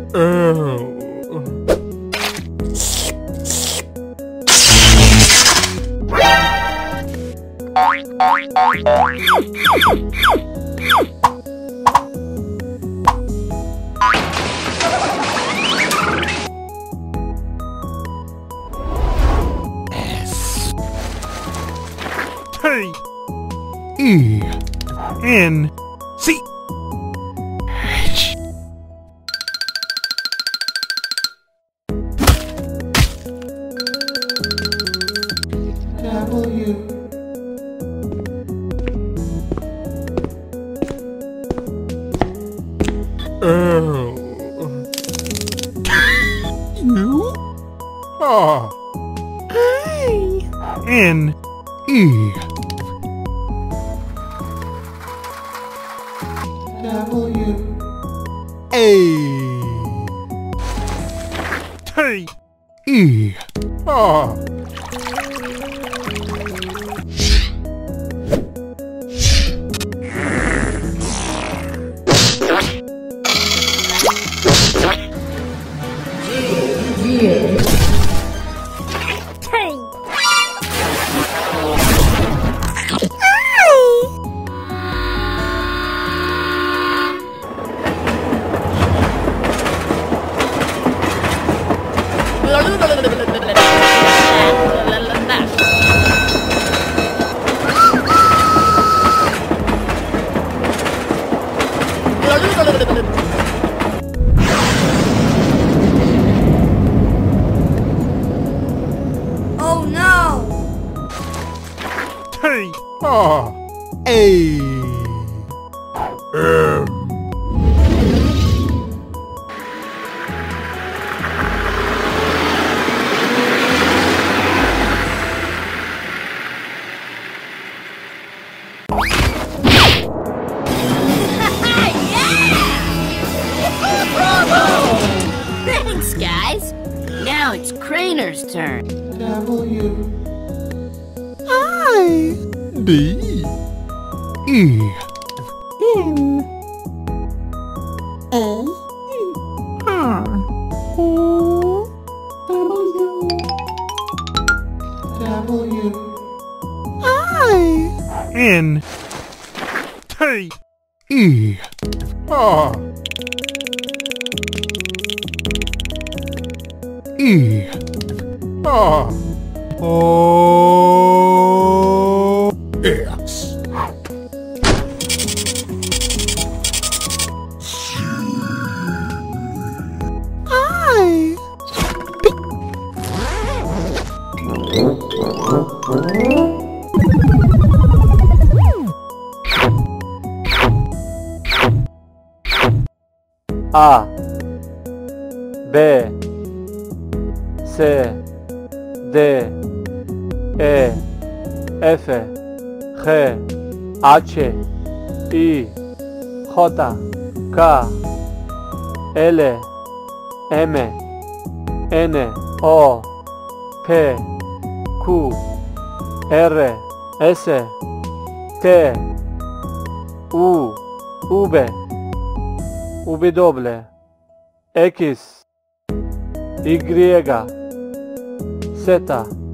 T-E-N-C. W. U. R. N. E. W. A. T. E. R. Oh no! T-R-A. Thanks, guys. Now it's Craner's turn. W. I. D. E. N. A. R. O. W. I. N. T. E. R. E. R. O. X. I. A, B, C, D, E, F, G, H, I, J, K, L, M, N, O, P, Q, R, S, T, U, V, W, X, Y, Z,